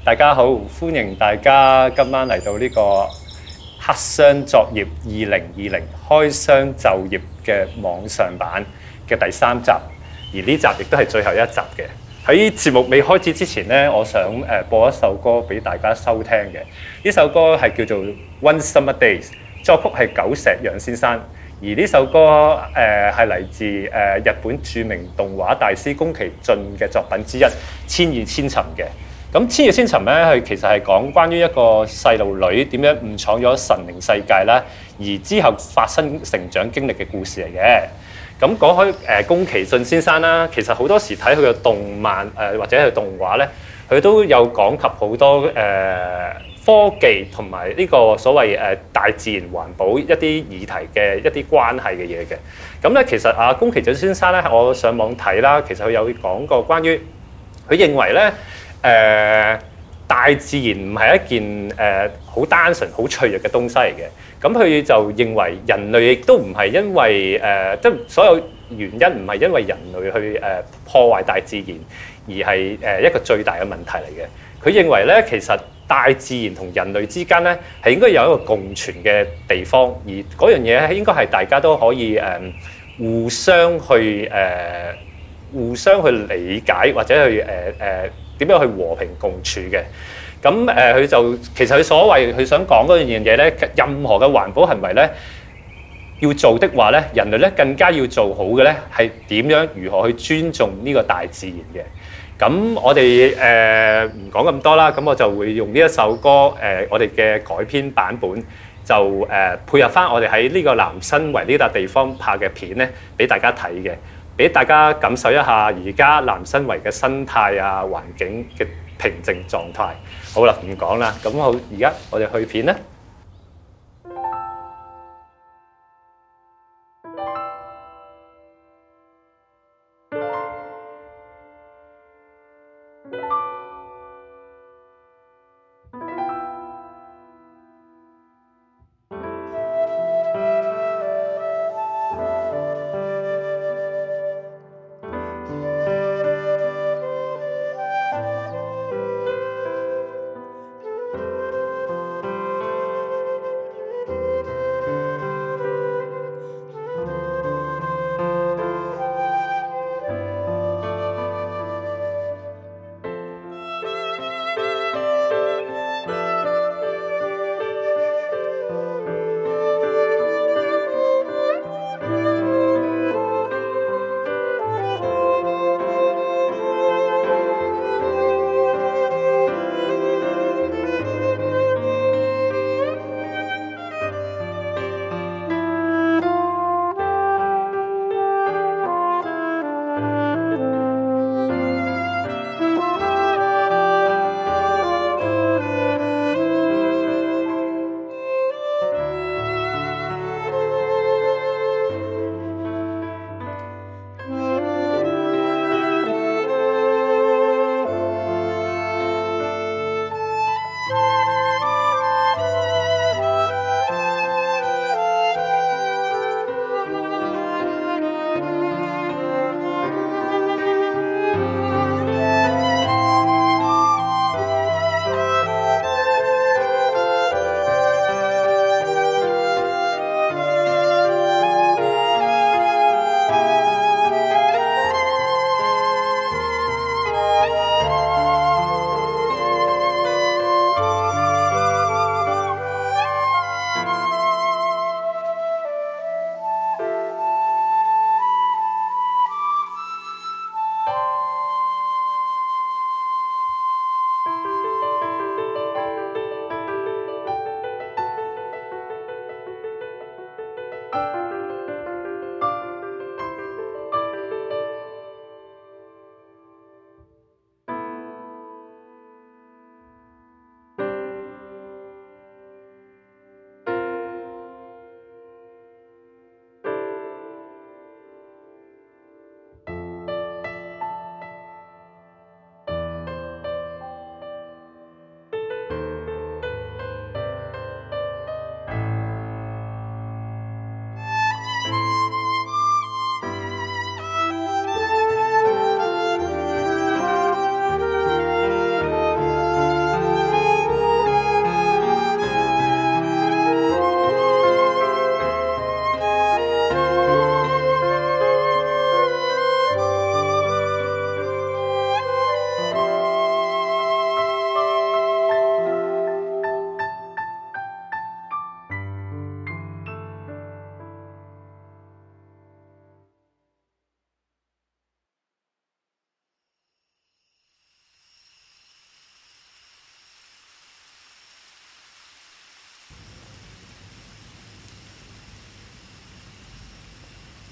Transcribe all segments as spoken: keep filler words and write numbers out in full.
大家好，歡迎大家今晚嚟到呢個黑箱作業二零二零開箱就業嘅網上版嘅第三集，而呢集亦都係最後一集嘅。喺節目未開始之前呢，我想誒播一首歌俾大家收聽嘅。呢首歌係叫做《One Summer Days》，作曲係久石讓先生。而呢首歌誒係嚟自誒、呃、日本著名動畫大師宮崎駿嘅作品之一《千與千尋》嘅。咁《千與千尋》咧，佢其實係講關於一個細路女點樣誤闖咗神靈世界啦，而之後發生成長經歷嘅故事嚟嘅。咁講開誒宮崎駿先生啦，其實好多時睇佢嘅動漫誒、呃、或者係動畫咧，佢都有講及好多誒、呃、科技同埋呢個所謂誒、呃、大自然環保一啲議題嘅一啲關係嘅嘢嘅。咁咧其實啊宮崎駿先生咧，我上網睇啦，其實佢有講過關於佢認為咧。誒、呃、大自然唔係一件誒好、呃、單純、好脆弱嘅東西嚟嘅。咁佢就認為人類亦都唔係因為誒，即、呃、係所有原因唔係因為人類去誒、呃、破壞大自然，而係誒一個最大嘅問題嚟嘅。佢認為咧，其實大自然同人類之間咧係應該有一個共存嘅地方，而嗰樣嘢應該係大家都可以誒、呃、互相去誒、呃、互相去理解或者去誒誒。呃呃點樣去和平共處嘅？咁誒，佢、呃、就其實佢所謂佢想講嗰樣嘢咧，任何嘅環保行為咧，要做的話咧，人類咧更加要做好嘅咧，係點樣如何去尊重呢個大自然嘅？咁我哋誒唔講咁多啦，咁我就會用呢一首歌誒、呃，我哋嘅改編版本就誒、呃、配合翻我哋喺呢個南新圍呢笪地方拍嘅片咧，俾大家睇嘅。俾大家感受一下而家南新圍嘅生態啊、環境嘅平靜狀態。好啦，唔講啦，咁好，而家我哋去片啦。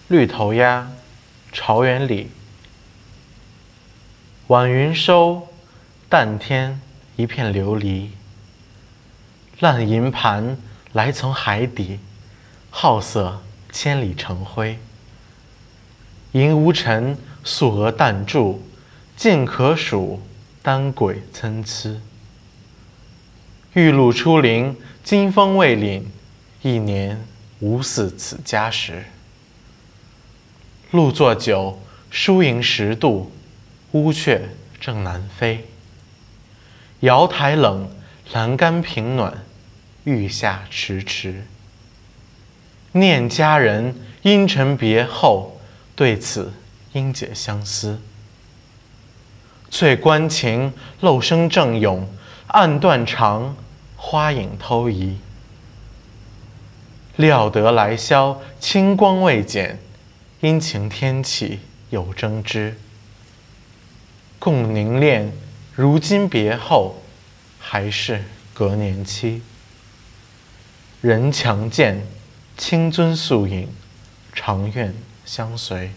绿头鸭，巢园里。晚云收，淡天一片琉璃。烂银盘来从海底，好色千里成灰。银无尘，素娥淡柱，尽可数，丹鬼参差。玉露初临，金风未领，一年无似此家时。露作酒，输赢十度，乌鹊正南飞。瑶台冷，栏杆平暖，玉下迟迟。念佳人，阴沉别后，对此应解相思。翠关情，漏声正咏，暗断肠，花影偷移。料得来宵，清光未减，阴晴天气有争之。共凝恋，如今别后，还是隔年期。人强健，清尊素影，长愿相随。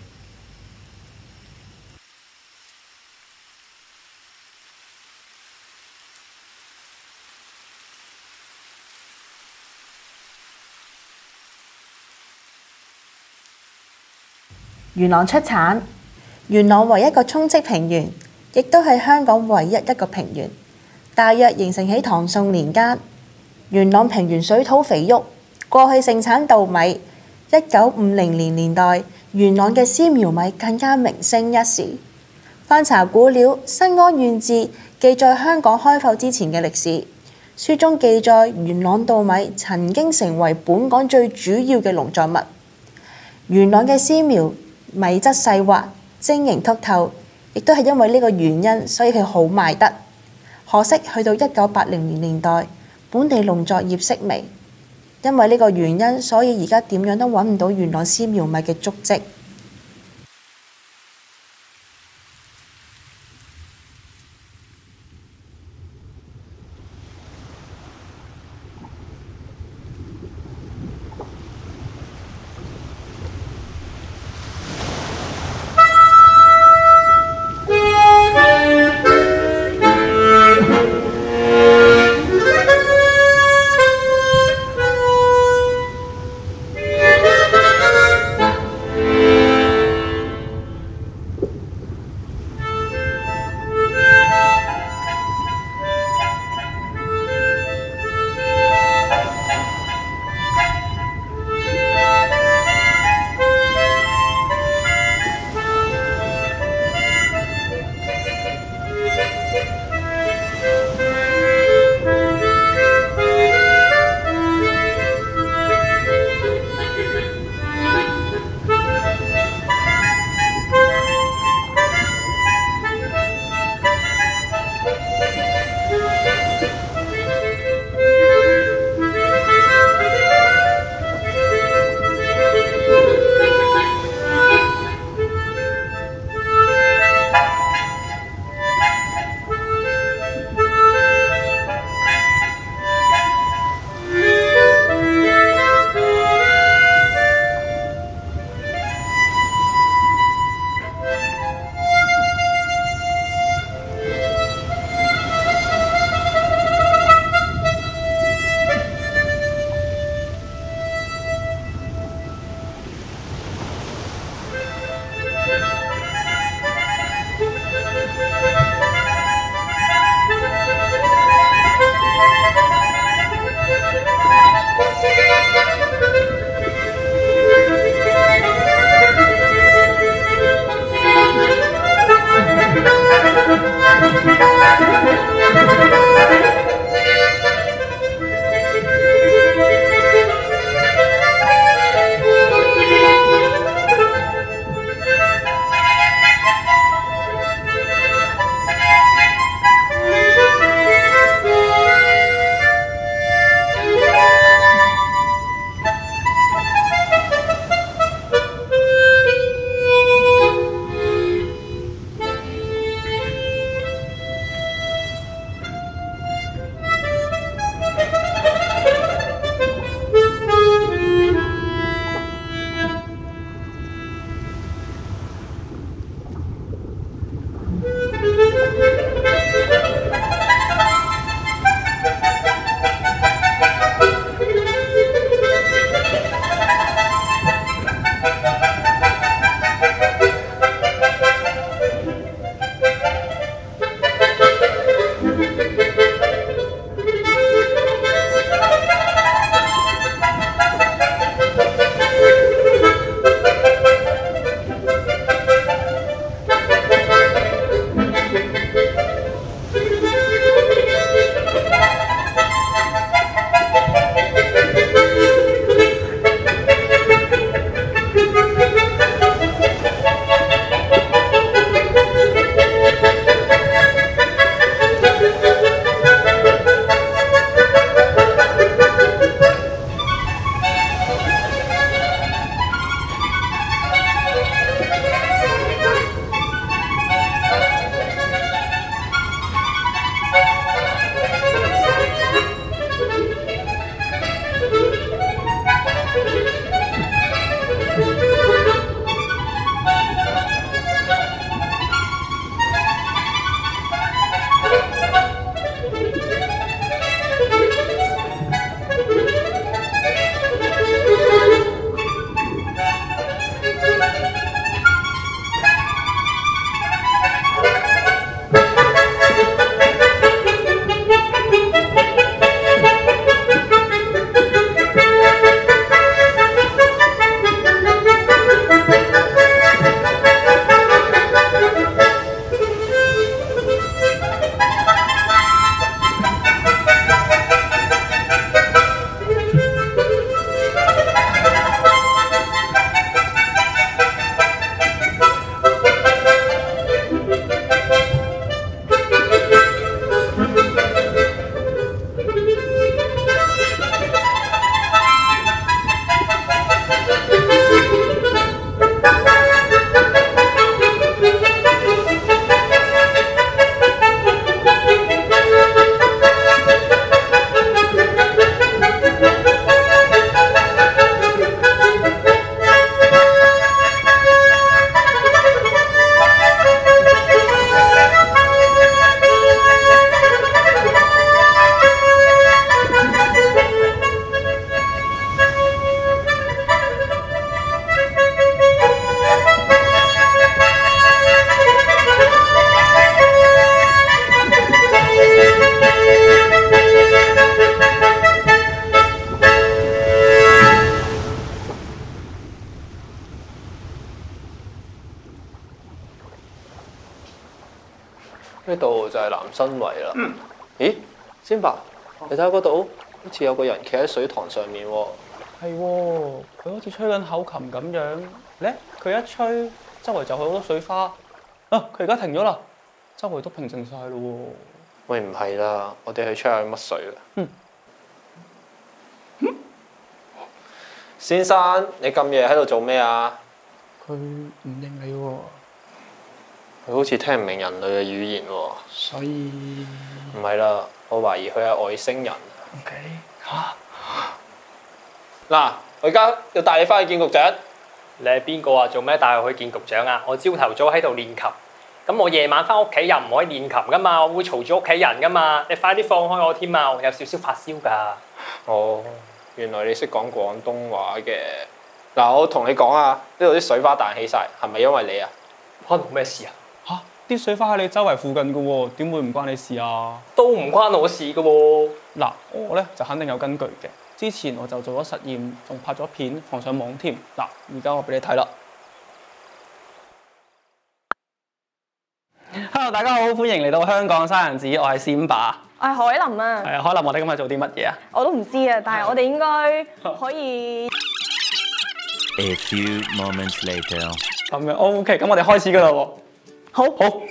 元朗出產，元朗為一個沖積平原，亦都係香港唯一一個平原。大約形成喺唐宋年間。元朗平原水土肥沃，過去盛產稻米。一九五零年年代，元朗嘅絲苗米更加名聲一時。翻查古料，《新安縣志》記載香港開埠之前嘅歷史，書中記載元朗稻米曾經成為本港最主要嘅農作物。元朗嘅絲苗米質細滑、晶瑩剔透，亦都係因為呢個原因，所以佢好賣得。可惜去到一九八零年年代，本地農作業式微，因為呢個原因，所以而家點樣都揾唔到元朗絲苗米嘅足跡。 就係南生圍啦。嗯、咦，先伯，你睇下嗰度，好似有個人企喺水塘上面喎。 係喎，佢好似吹緊口琴咁樣。咧，佢一吹，周圍就好多水花。啊，佢而家停咗啦，周圍都平靜晒咯喎。 喂，唔係啦，我哋去吹下乜水啦。嗯。嗯先生，你咁夜喺度做咩啊？ 佢唔應你喎。 佢好似聽唔明人類嘅語言喎。 所以唔係啦，我懷疑佢係外星人。 OK 嚇。 嗱，我而家要帶你翻去見局長。 你係邊個啊？做咩帶我去見局長啊？我朝頭早喺度練琴，咁我夜晚翻屋企又唔可以練琴噶嘛，我會嘈住屋企人噶嘛。你快啲放開我添啊！我有少少發燒㗎。 哦，原來你識講廣東話嘅。嗱，我同你講啊，呢度啲水花彈起晒，係咪因為你啊？ 關我咩事啊？ 嚇！啲水花喺你周圍附近嘅喎，點會唔關你事啊？ 都唔關我事嘅喎。 嗱，我咧就肯定有根據嘅。之前我就做咗實驗，仲拍咗片放上網添。嗱，而家我俾你睇啦。Hello， 大家好，歡迎嚟到香港三人子，我係仙爸。 我係海林啊。 係啊，海林，我哋今日做啲乜嘢啊？ 我都唔知啊，但係我哋應該可以。 A few moments later。 咁樣 OK，咁我哋開始噶啦喎。 好。 好。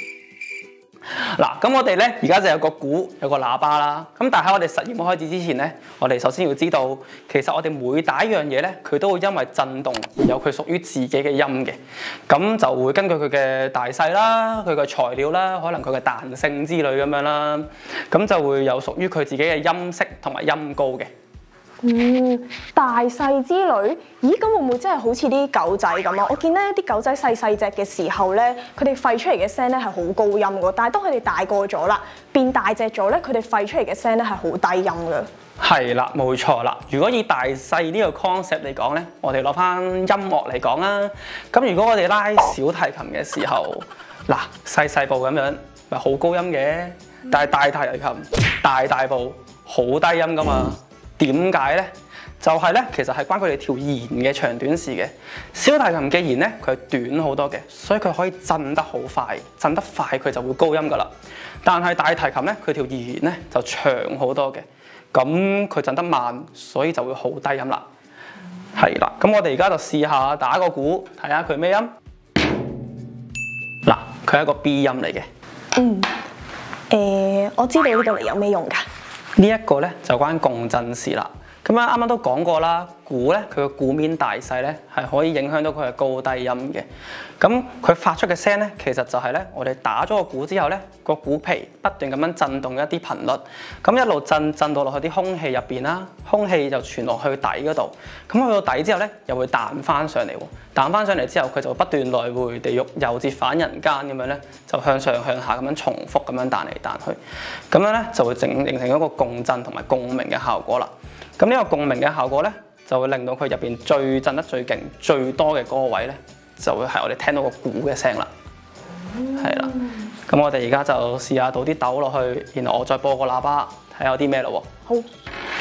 嗱，咁我哋咧而家就有個鼓，有個喇叭啦。咁但係喺我哋實驗開始之前咧，我哋首先要知道，其實我哋每打一樣嘢咧，佢都會因為震動而有佢屬於自己嘅音嘅。咁就會根據佢嘅大細啦、佢嘅材料啦、可能佢嘅彈性之類咁樣啦，咁就會有屬於佢自己嘅音色同埋音高嘅。 嗯，大細之類，咦咁會唔會真係好似啲狗仔咁啊？我見咧啲狗仔細細隻嘅時候咧，佢哋吠出嚟嘅聲咧係好高音㗎，但係當佢哋大個咗啦，變大隻咗咧，佢哋吠出嚟嘅聲咧係好低音㗎。 係啦，冇錯啦。如果以大細呢個 concept 嚟講咧，我哋攞翻音樂嚟講啦。咁如果我哋拉小提琴嘅時候，嗱細細部咁樣，咪好高音嘅，但係大提琴大大部好低音㗎嘛。點解咧？就係咧，其實係關佢哋條弦嘅長短事嘅。小提琴嘅弦咧，佢係短好多嘅，所以佢可以震得好快，震得快佢就會高音噶啦。但係大提琴咧，佢條弦咧就長好多嘅，咁佢震得慢，所以就會好低音啦。係啦，咁我哋而家就試下打個鼓，睇下佢咩音。嗱，佢係一個 B 音嚟嘅。 嗯。誒、呃，我知道呢個嚟有咩用㗎？ 呢一個咧就關共振事啦。咁啊，啱啱都講過啦，鼓咧佢個鼓面大細咧係可以影響到佢嘅高低音嘅。咁佢發出嘅聲咧，其實就係咧我哋打咗個鼓之後咧，個鼓皮不斷咁樣震動一啲頻率，咁一路震震到落去啲空氣入邊啦，空氣就傳落去底嗰度。咁去到底之後咧，又會彈翻上嚟喎。彈翻上嚟之後，佢就不斷來回地獄又折返人間咁樣咧，就向上向下咁樣重複咁樣彈嚟彈去。咁樣咧就會整形成一個共振同埋共鳴嘅效果啦。咁呢個共鳴嘅效果咧，就會令到佢入邊最震得最勁、最多嘅嗰個位咧，就會係我哋聽到個鼓嘅聲啦。係啦、嗯，咁我哋而家就試下倒啲豆落去，然後我再播個喇叭，睇下有啲咩咯喎。好。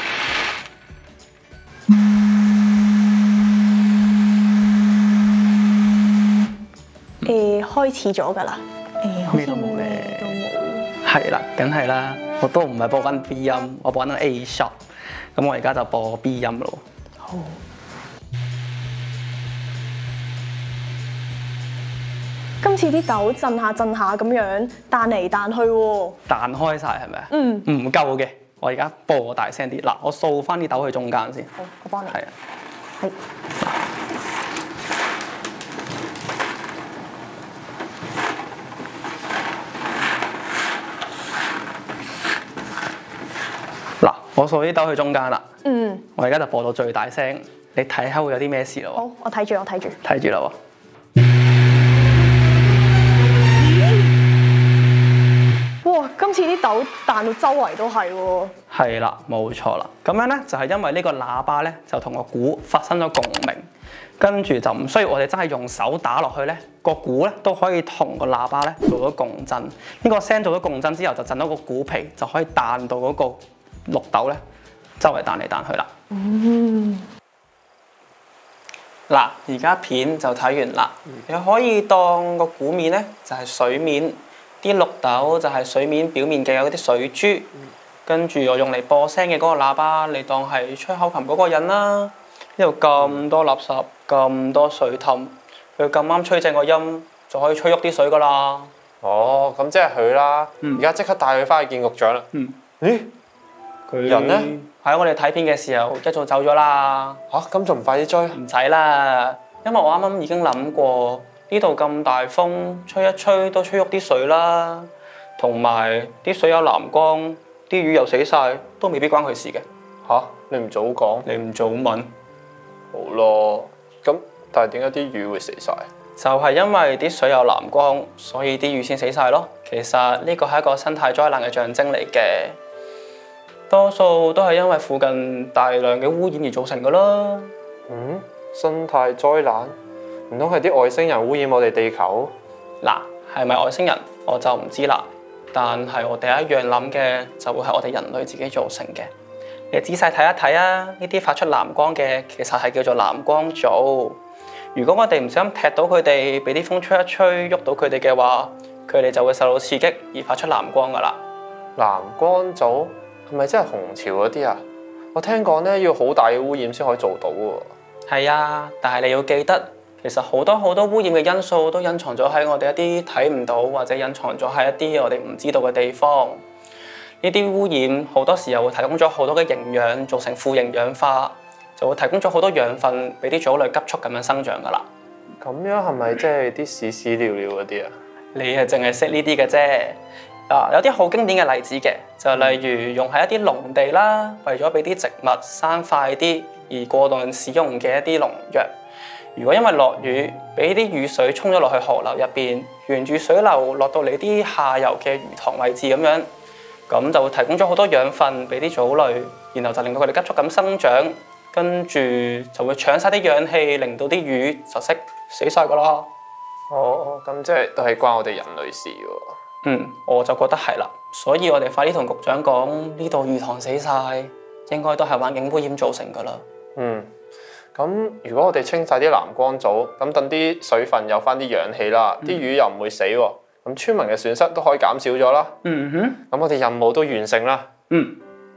誒、呃，開始咗㗎啦。誒、呃，好似都冇咧。 都冇。 係啦，梗係啦，我都唔係播緊 B 音，我播緊 A sharp。咁我而家就播 B 音咯。好。 今次啲豆震下震下咁樣彈嚟彈去喎。 彈開晒係咪啊？ 嗯。 唔夠嘅，我而家播大聲啲。嗱，我掃翻啲豆去中間先。 好，我幫你。 係啊。 係。 嗱，我掃啲豆去中間啦。 嗯。我而家就播到最大聲，你睇下會有啲咩事咯。 好，我睇住，我睇住。 睇住啦喎。 哇！今次啲豆彈到周圍都係喎。 係啦，冇錯啦。咁樣咧就係因為呢個喇叭咧就同個鼓發生咗共鳴，跟住就唔需要我哋真係用手打落去咧，個鼓咧都可以同個喇叭咧做咗共振。呢個聲做咗共振之後，就震到個鼓皮，就可以彈到嗰個綠豆咧周圍彈嚟彈去啦。嗯。嗱，而家片就睇完啦。你可以當個鼓面咧就係水面， 啲綠豆就係水面表面嘅嗰啲水珠，跟住我用嚟播聲嘅嗰個喇叭，你當係吹口琴嗰個人啦。呢度咁多垃圾，咁多水氹，佢咁啱吹正個音，就可以吹喐啲水噶啦。 哦，咁即係佢啦。而家即刻帶佢翻去見局長啦。 嗯。 咦？佢人呢？ 喺我哋睇片嘅時候一早走咗啦。 嚇，咁仲唔快啲追？ 唔使啦，因為我啱啱已經諗過，呢度咁大風，吹一吹都吹喐啲水啦。同埋啲水有藍光，啲魚又死晒，都未必關佢事嘅。 嚇，你唔早講？ 你唔早問？ 好咯，咁但係點解啲魚會死晒？ 就係因為啲水有藍光，所以啲魚先死晒咯。其實呢個係一個生態災難嘅象徵嚟嘅，多數都係因為附近大量嘅污染而造成噶啦。 嗯，生態災難？唔通係啲外星人污染我哋地球？ 嗱，係咪外星人我就唔知啦。但係我第一樣諗嘅就會係我哋人類自己造成嘅。你仔細睇一睇啊！呢啲發出藍光嘅，其實係叫做藍光藻。如果我哋唔小心踢到佢哋，俾啲風吹一吹，喐到佢哋嘅話，佢哋就會受到刺激而發出藍光噶啦。 藍光藻係咪真係紅潮嗰啲啊？我聽講咧要好大嘅污染先可以做到喎。 係啊，但係你要記得，其實好多好多污染嘅因素都隱藏咗喺我哋一啲睇唔到，或者隱藏咗喺一啲我哋唔知道嘅地方。呢啲污染好多時候會提供咗好多嘅營養，造成富營養化，就會提供咗好多養分俾啲藻類急速咁樣生長噶啦。 咁樣係咪即係啲屎屎尿尿嗰啲啊？ 你係淨係識呢啲嘅啫。啊，有啲好經典嘅例子嘅，就例如用喺一啲農地啦，為咗俾啲植物生快啲而過量使用嘅一啲農藥。如果因為落雨，俾啲雨水沖咗落去河流入邊，沿住水流落到嚟啲下游嘅魚塘位置咁樣。咁就會提供咗好多養分俾啲藻類，然後就令到佢哋急速咁生長，跟住就會搶晒啲氧氣，令到啲魚就識死晒噶啦。 哦，咁即係都係關我哋人類事喎。 嗯，我就覺得係啦，所以我哋快啲同局長講，呢度魚塘死晒，應該都係環境污染造成噶啦。 嗯，咁如果我哋清晒啲藍光藻，咁等啲水分有翻啲氧氣啦，啲、嗯、魚又唔會死喎。咁村民嘅損失都可以減少咗啦。 嗯哼， 咁我哋任務都完成啦。 嗯，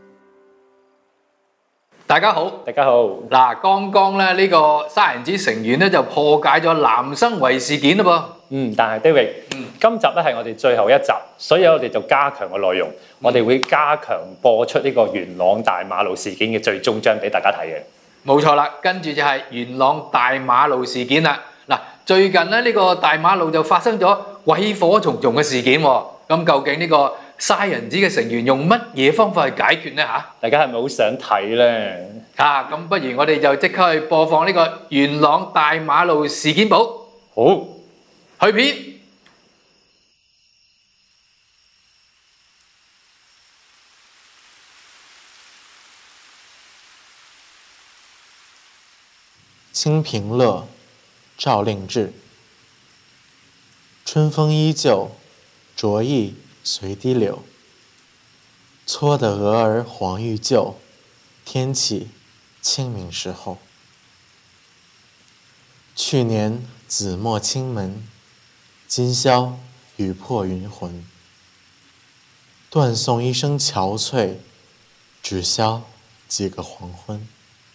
大家好， 大家好。 嗱，剛剛咧呢個三人組成員咧就破解咗南生圍事件啦噃。 嗯，但係 David，嗯，今集咧係我哋最後一集，所以我哋就加強個內容，嗯、我哋會加強播出呢個元朗大馬路事件嘅最終章俾大家睇嘅。 冇錯啦，跟住就係元朗大馬路事件啦。嗱，最近咧呢個大馬路就發生咗鬼火重重嘅事件喎，咁究竟呢個嘥人子嘅成員用乜嘢方法去解決呢？嚇， 大家係咪好想睇呢？ 啊，咁不如我哋就即刻去播放呢個元朗大馬路事件簿。 好， 去片。 清平乐，赵令志。春风依旧，着意随堤柳。搓得蛾儿黄欲救，天气清明时候。去年紫陌青门，今宵雨破云魂。断送一生憔悴，只消几个黄昏。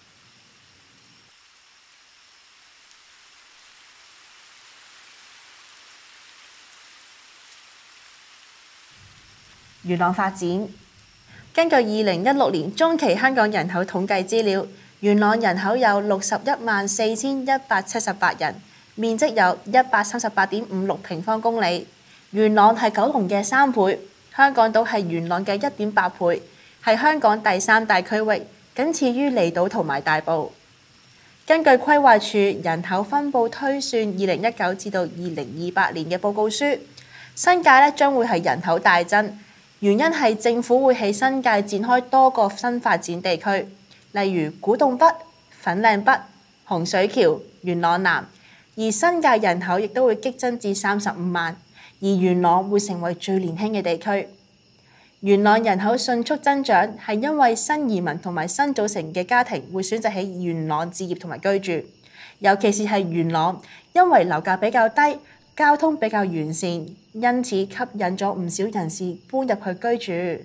元朗發展。根據二零一六年中期香港人口統計資料，元朗人口有六十一萬四千一百七十八人，面積有一百三十八點五六平方公里。元朗係九龍嘅三倍，香港島係元朗嘅一點八倍，係香港第三大區域，僅次於離島同埋大埔。根據規劃署人口分佈推算二零一九至到二零二八年嘅報告書，新界咧將會係人口大增。原因係政府會喺新界展開多個新發展地區，例如古洞北、粉嶺北、洪水橋、元朗南，而新界人口亦都會激增至三十五萬，而元朗會成為最年輕嘅地區。元朗人口迅速增長係因為新移民同埋新組成嘅家庭會選擇喺元朗置業同埋居住，尤其是係元朗，因為樓價比較低， 交通比較完善，因此吸引咗唔少人士搬入去居住。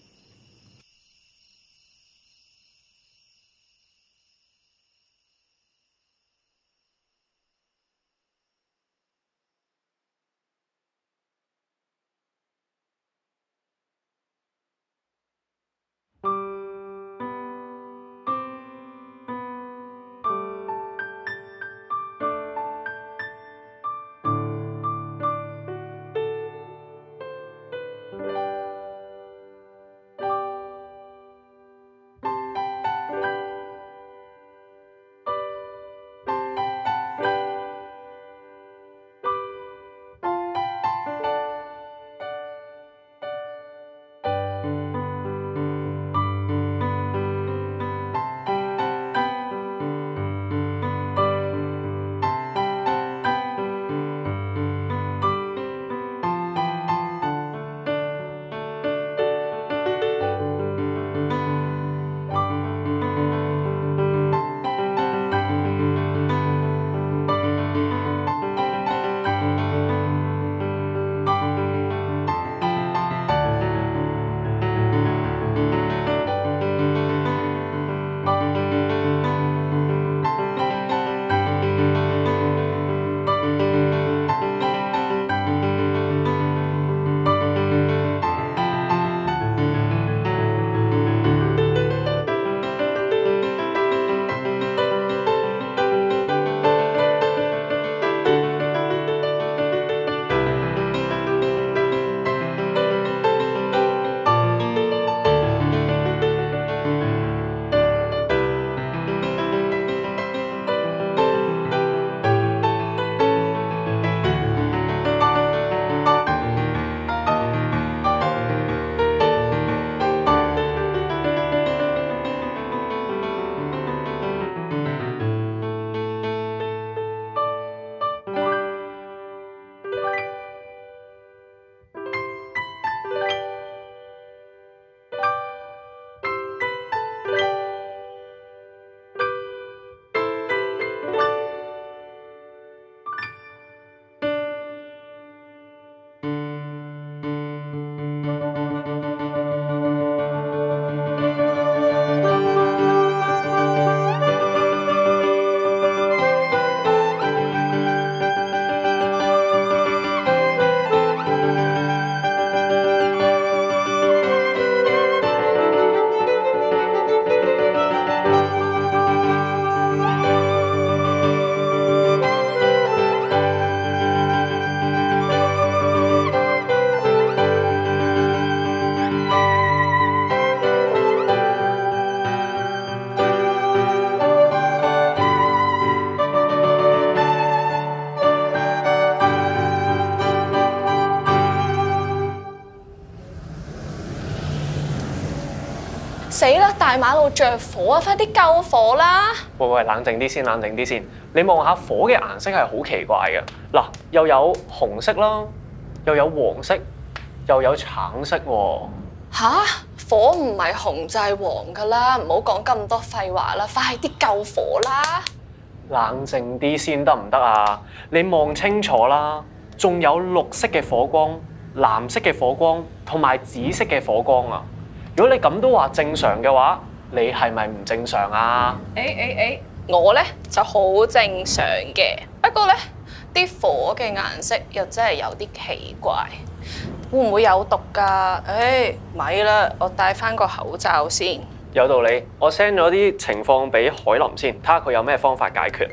死啦！大馬路着火啊！快啲救火啦！ 喂喂，冷靜啲先，冷靜啲先。你望下火嘅顏色係好奇怪嘅，嗱，又有紅色啦，又有黃色，又有橙色喎。 吓？火唔係紅就係黃噶啦，唔好講咁多廢話啦，快啲救火啦！ 冷靜啲先得唔得啊？你望清楚啦，仲有綠色嘅火光、藍色嘅火光同埋紫色嘅火光啊！如果你咁都話正常嘅話，你係咪唔正常啊？ 誒誒誒，我咧就好正常嘅，不過咧啲火嘅顏色又真係有啲奇怪，會唔會有毒㗎？誒咪啦，我戴翻個口罩先。 有道理，我 send 咗啲情況俾海林先，睇下佢有咩方法解決。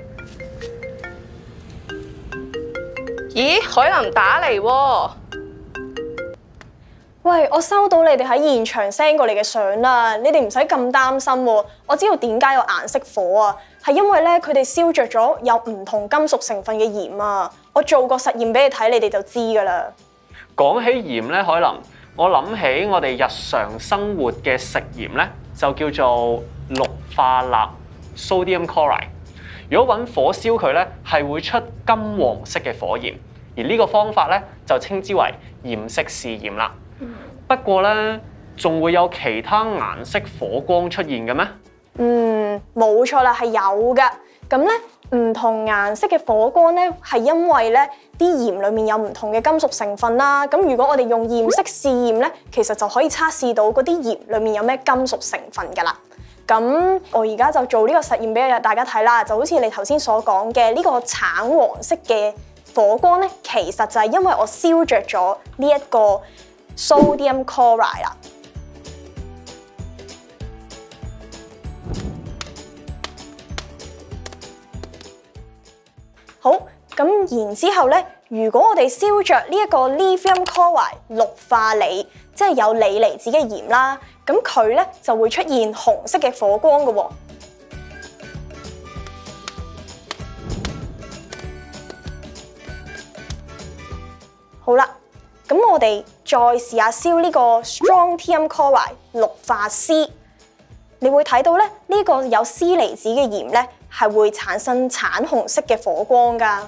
咦，海林打嚟喎！喂，我收到你哋喺現場 send 過嚟嘅相啦，你哋唔使咁擔心喎。我知道點解有顏色火啊，係因為咧佢哋燒着咗有唔同金屬成分嘅鹽啊。我做個實驗俾你睇，你哋就知㗎啦。 講起鹽咧，海林，我諗起我哋日常生活嘅食鹽咧，就叫做氯化鈉 （sodium chloride）。如果揾火燒佢咧，係會出金黃色嘅火焰，而呢個方法咧就稱之為鹽式試驗啦。不過咧，仲會有其他顏色火光出現嘅咩？ 嗯，冇錯啦，係有㗎。咁咧， 唔同顏色嘅火光咧，係因為咧啲鹽裡面有唔同嘅金屬成分啦。咁如果我哋用鹽色試驗咧，其實就可以測試到嗰啲鹽裡面有咩金屬成分㗎啦。咁我而家就做呢個實驗俾大家睇啦，就好似你頭先所講嘅呢個橙黃色嘅火光咧，其實就係因為我燒着咗呢一個 sodium chloride 啦。好，咁然之後咧，如果我哋燒着呢一個 lithium chloride 氯化鋰，即係有鋰離子嘅鹽啦，咁佢咧就會出現紅色嘅火光嘅喎。好啦，咁我哋再試下燒呢個 strontium chloride 氯化鍶，你會睇到咧呢個有鍶離子嘅鹽咧，係會產生橙紅色嘅火光㗎。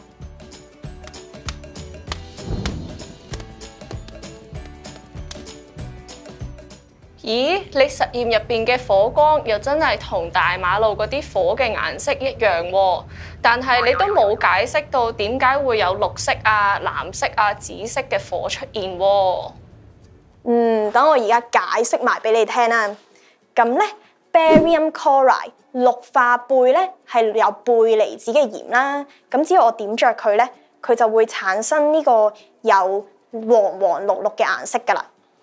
咦？你實驗入邊嘅火光又真係同大馬路嗰啲火嘅顏色一樣喎，但係你都冇解釋到點解會有綠色啊、藍色啊、紫色嘅火出現喎。 嗯，等我而家解釋埋俾你聽啦。咁咧 ，barium chloride 氯化鋇咧係有鋇離子嘅鹽啦。咁只要我點着佢咧，佢就會產生呢個有黃黃綠綠嘅顏色㗎啦。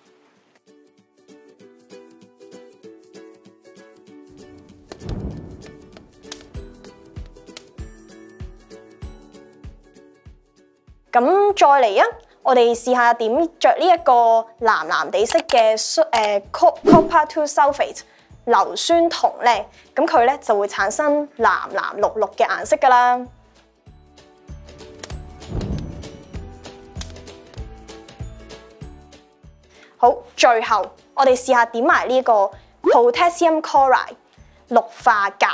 咁再嚟啊！我哋試下點着呢一個藍藍地色嘅誒 copper two sulfate 硫酸銅咧，咁佢咧就會產生藍藍綠綠嘅顏色㗎啦。好，最後我哋試下點埋呢個 potassium chloride 氯化鉀。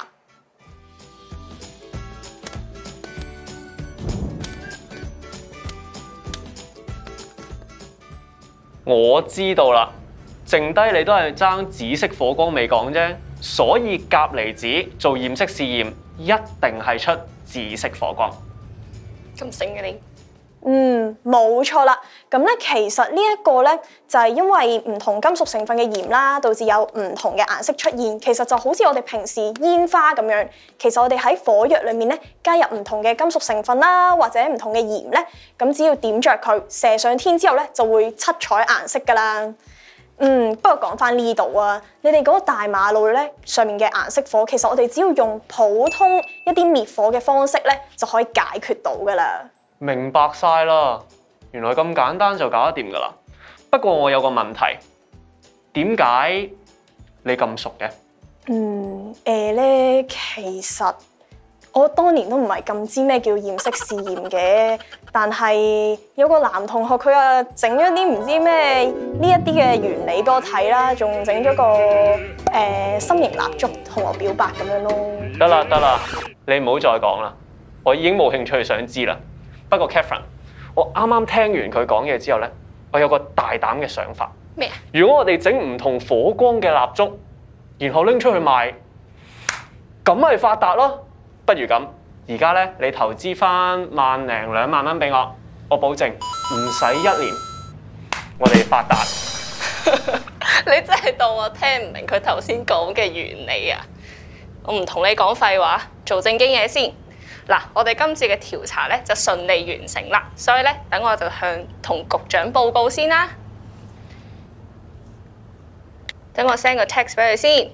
我知道啦，剩低你都係爭紫色火光未講啫，所以鉀離子做驗色試驗一定係出紫色火光。 咁醒嘅你？ 嗯，冇錯啦。咁咧，其實呢一個咧就係因為唔同金屬成分嘅鹽啦，導致有唔同嘅顏色出現。其實就好似我哋平時煙花咁樣，其實我哋喺火藥裏面咧加入唔同嘅金屬成分啦，或者唔同嘅鹽咧，咁只要點着佢，射上天之後咧就會七彩顏色噶啦。嗯，不過講翻呢度啊，你哋嗰個大馬路咧上面嘅顏色火，其實我哋只要用普通一啲滅火嘅方式咧就可以解決到噶啦。 明白晒啦，原來咁簡單就搞得掂噶啦。不過我有個問題，點解你咁熟嘅？ 嗯，誒咧，其實我當年都唔係咁知咩叫驗色試驗嘅，但係有個男同學佢啊整咗啲唔知咩呢一啲嘅原理俾我睇啦，仲整咗個誒心形蠟燭同我表白咁樣咯。 得啦得啦，你唔好再講啦，我已經冇興趣想知啦。不過 Catherine， 我啱啱聽完佢講嘢之後咧，我有個大膽嘅想法。 咩啊？ 如果我哋整唔同火光嘅蠟燭，然後拎出去賣，咁咪發達咯。不如咁，而家咧你投資翻萬零兩萬蚊俾我，我保證唔使一年，我哋發達。 你真係當我聽唔明佢頭先講嘅原理啊！我唔同你講廢話，做正經嘢先。嗱，我哋今次嘅調查咧就順利完成啦，所以咧等我就向同局長報告先啦。等我 send 個 text 俾佢先。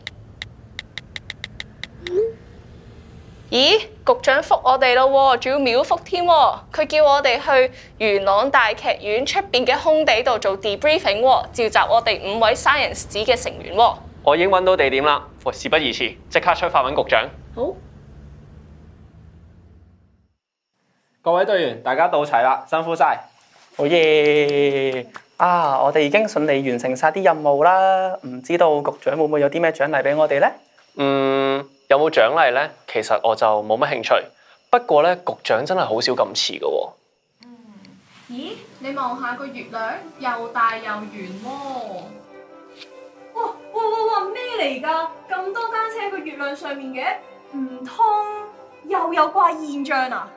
咦，局長覆我哋咯，仲要秒覆添。佢叫我哋去元朗大劇院出邊嘅空地度做 debriefing， 召集我哋五位 science 子嘅成員。 我已經揾到地點啦，我事不宜遲，即刻出發揾局長。 好。 各位隊員，大家到齊啦，辛苦晒！ 好耶！啊，我哋已經順利完成晒啲任務啦，唔知道局長會唔會有啲咩獎勵俾我哋呢？ 嗯，有冇獎勵呢？其實我就冇乜興趣。不過咧，局長真係好少咁遲㗎喎。 嗯，咦？你望下個月亮，又大又圓喎。哇哇哇哇！咩嚟㗎？咁多間車喺個月亮上面嘅？唔通？ 又有怪現象啊！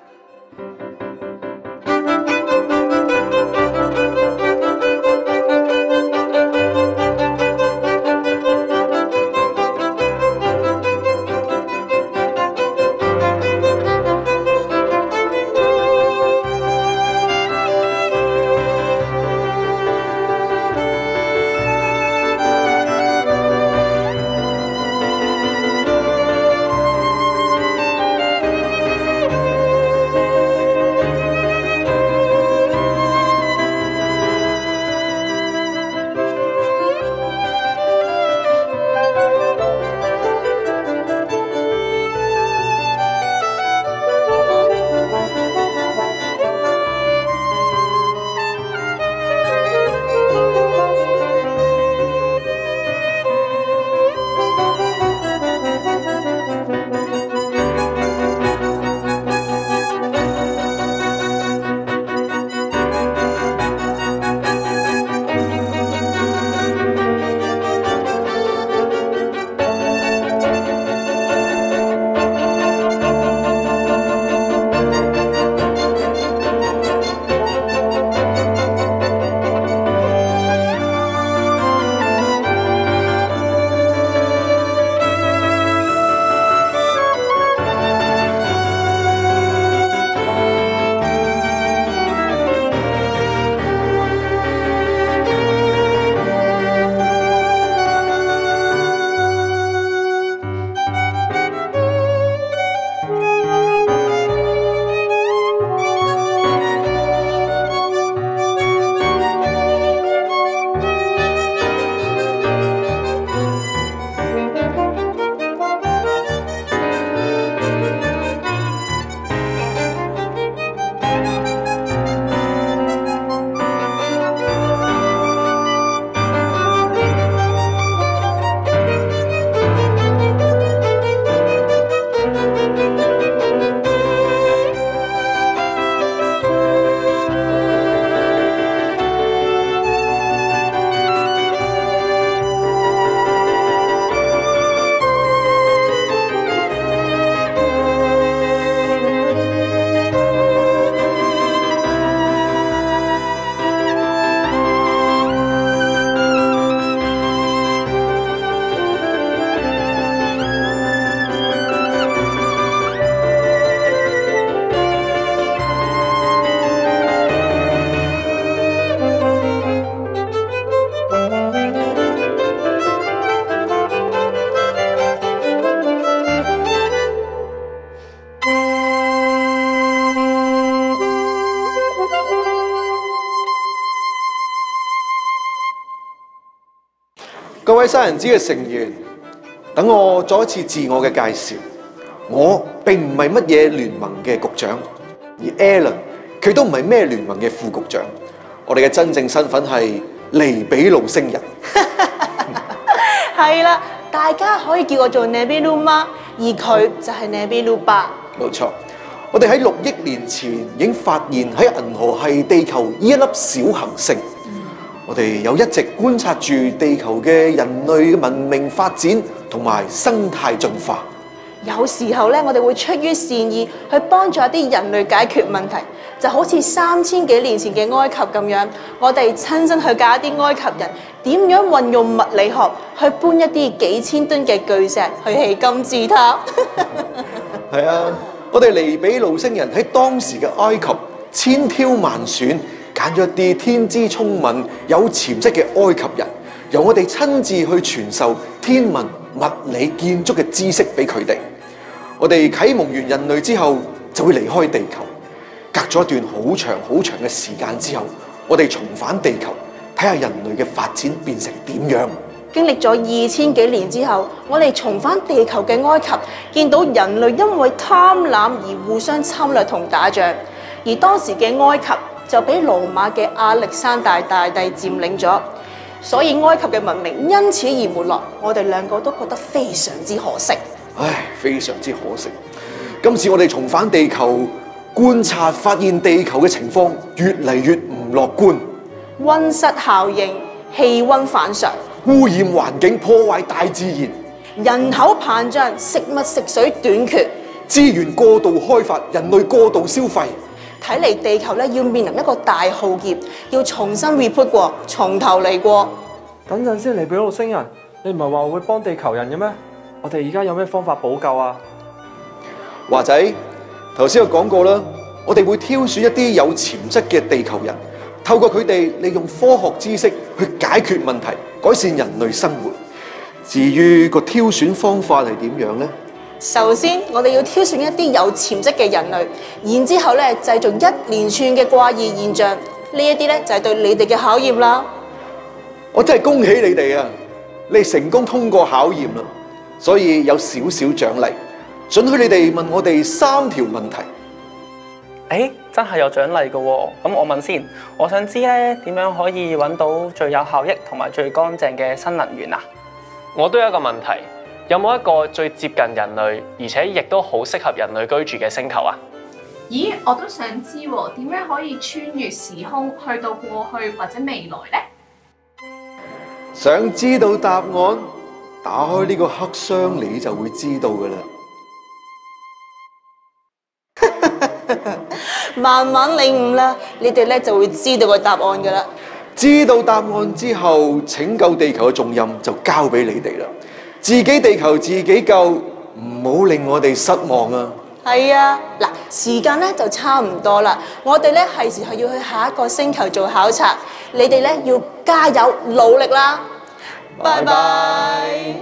各位三人之嘅成員，等我再一次自我嘅介紹。我並唔係乜嘢聯盟嘅局長，而 Alan 佢都唔係咩聯盟嘅副局長。我哋嘅真正身份係尼比魯星人。 係啦，大家可以叫我做 Nebelu 媽，而佢就係 Nebelu 爸。 冇錯，我哋喺六億年前已經發現喺銀河系地球呢一粒小行星。我哋有一直觀察住地球嘅人類嘅文明發展同埋生態進化。 有時候咧，我哋會出於善意去幫助一啲人類解決問題，就好似三千幾年前嘅埃及咁樣，我哋親身去教一啲埃及人點樣運用物理學去搬一啲幾千噸嘅巨石去起金字塔。 係啊，我哋尼比魯星人喺當時嘅埃及千挑萬選，揀咗一啲天資聰敏、有潛質嘅埃及人，由我哋親自去傳授天文、物理、建築嘅知識俾佢哋。我哋啟蒙完人類之後，就會離開地球。隔咗一段好長好長嘅時間之後，我哋重返地球，睇下人類嘅發展變成點樣。 經歷咗二千幾年之後，我哋重返地球嘅埃及，見到人類因為貪婪而互相侵略同打仗，而當時嘅埃及就俾羅馬嘅亞歷山大大帝佔領咗，所以埃及嘅文明因此而沒落。我哋兩個都覺得非常之可惜。 唉，非常之可惜。今次我哋重返地球，觀察發現地球嘅情況越嚟越唔樂觀。 溫室效應、氣溫反常、 污染環境、破壞大自然、 人口膨脹、食物食水短缺、 資源過度開發，人類過度消費。 睇嚟地球咧要面臨一個大浩劫，要重新 report 過，從頭嚟過。 等陣先嚟俾路星人，你唔係話會幫地球人嘅咩？我哋而家有咩方法補救啊？ 華仔，頭先有講過啦，我哋會挑選一啲有潛質嘅地球人，透過佢哋利用科學知識去解決問題，改善人類生活。至於個挑選方法係點樣呢？ 首先，我哋要挑選一啲有潛質嘅人類，然之後咧製造一連串嘅怪異現象，呢一啲咧就係對你哋嘅考驗啦。 我真係恭喜你哋啊！你哋成功通過考驗啦，所以有少少獎勵，准許你哋問我哋三條問題。 誒，真係有獎勵嘅喎！咁我問先，我想知咧點樣可以揾到最有效益同埋最乾淨嘅新能源啊？ 我都有一個問題。有冇一個最接近人類，而且亦都好適合人類居住嘅星球啊？ 咦，我都想知喎，點樣可以穿越時空去到過去或者未來呢？ 想知道答案，打開呢個黑箱，你就會知道噶啦。 慢慢領悟啦，你哋咧就會知道個答案噶啦。 知道答案之後，拯救地球嘅重任就交俾你哋啦。自己地球自己救，唔好令我哋失望啊！ 係啊，嗱，時間咧就差唔多啦，我哋咧係時候要去下一個星球做考察，你哋咧要加油努力啦！拜拜。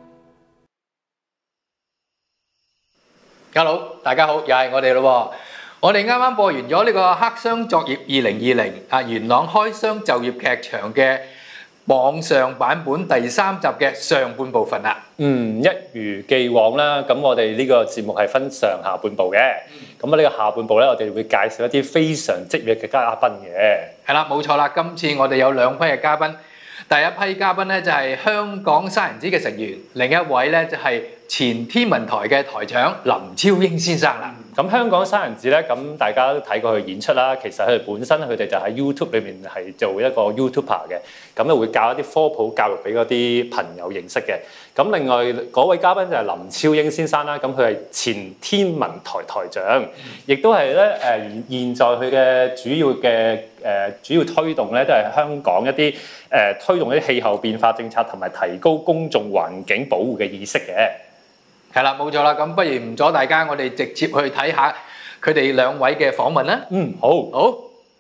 Hello，大家好，又係我哋咯喎。 我哋啱啱播完咗呢個黑箱作業二零二零啊元朗開箱就業劇場嘅網上版本第三集嘅上半部分啦。 嗯，一如既往啦，咁我哋呢個節目係分上下半部嘅。咁啊呢個下半部咧，我哋會介紹一啲非常職業嘅嘉賓嘅。 係啦，冇錯啦，今次我哋有兩批嘅嘉賓。第一批嘉賓咧就係香港沙人子嘅成員，另一位咧就係前天文台嘅台長林超英先生啦。 咁香港沙人子咧，咁大家都睇過佢演出啦。其實佢哋本身佢哋就喺 YouTube 裏面係做一個 YouTuber 嘅，咁就會教一啲科普教育俾嗰啲朋友認識嘅。咁另外嗰位嘉賓就係林超英先生啦，咁佢係前天文台台長，亦都係咧誒現在佢嘅主要嘅誒、呃、主要推動咧，都係香港一啲誒、呃、推動一啲氣候變化政策同埋提高公眾環境保護嘅意識嘅。 係啦，冇錯啦，咁不如唔阻大家，我哋直接去睇下佢哋兩位嘅訪問啦。 嗯，好， 好。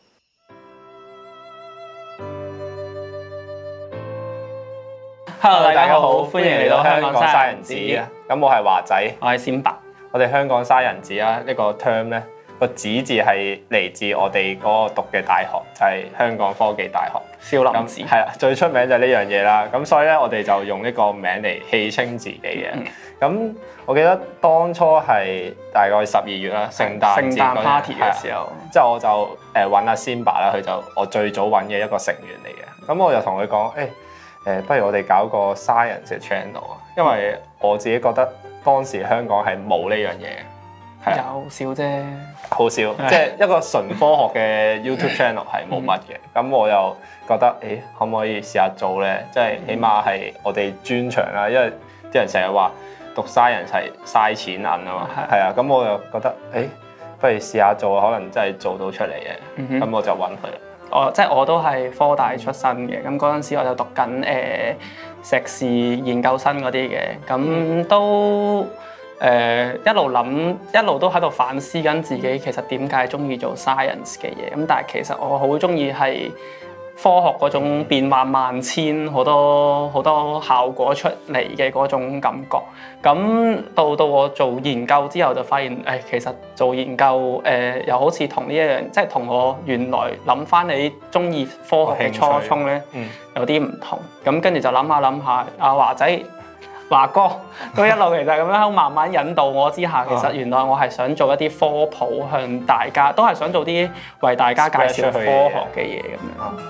Hello， 大家好， 歡迎嚟到香港沙人子啊！咁我係華仔， 我係先白。 我哋香港沙人子啊，呢個 term 咧個子字係嚟自我哋嗰個讀嘅大學，就係香港科技大學。 少林寺係啦，最出名就係呢樣嘢啦。咁所以咧，我哋就用呢個名嚟戲稱自己嘅。咁、嗯、我記得當初係大概十二月啦，聖誕節聖誕 party 嘅時候， 之後我就誒揾阿 Simba 啦，佢就我最早揾嘅一個成員嚟嘅。咁我就同佢講，誒、欸。誒，不如我哋搞個 science 嘅 channel 啊，因為我自己覺得當時香港係冇呢樣嘢，係有少啫， 好少，即係一個純科學嘅 YouTube channel 係冇乜嘅。咁我又覺得，誒，可唔可以試下做咧？即係起碼係我哋專長啦，因為啲人成日話讀 science 係嘥錢銀啊嘛，係啊，咁我又覺得，誒，不如試下做，可能真係做到出嚟嘅。咁我就揾佢啦。 我即係我都係科大出身嘅，咁嗰陣時我就讀緊誒、呃、碩士研究生嗰啲嘅，咁都誒、呃、一路諗，一路都喺度反思緊自己其實點解中意做 science 嘅嘢，咁但係其實我好中意係科學嗰種變幻萬千，好多好多效果出嚟嘅嗰種感覺。咁到到我做研究之後，就發現誒、哎，其實做研究誒、呃，又好似同呢一樣，即係同我原來諗翻你中意科學嘅初衷咧，有啲唔同。咁跟住就諗下諗下，阿華仔、華哥都一路其實咁樣慢慢引導我之下，其實原來我係想做一啲科普，向大家都係想做啲為大家介紹科學嘅嘢咁樣。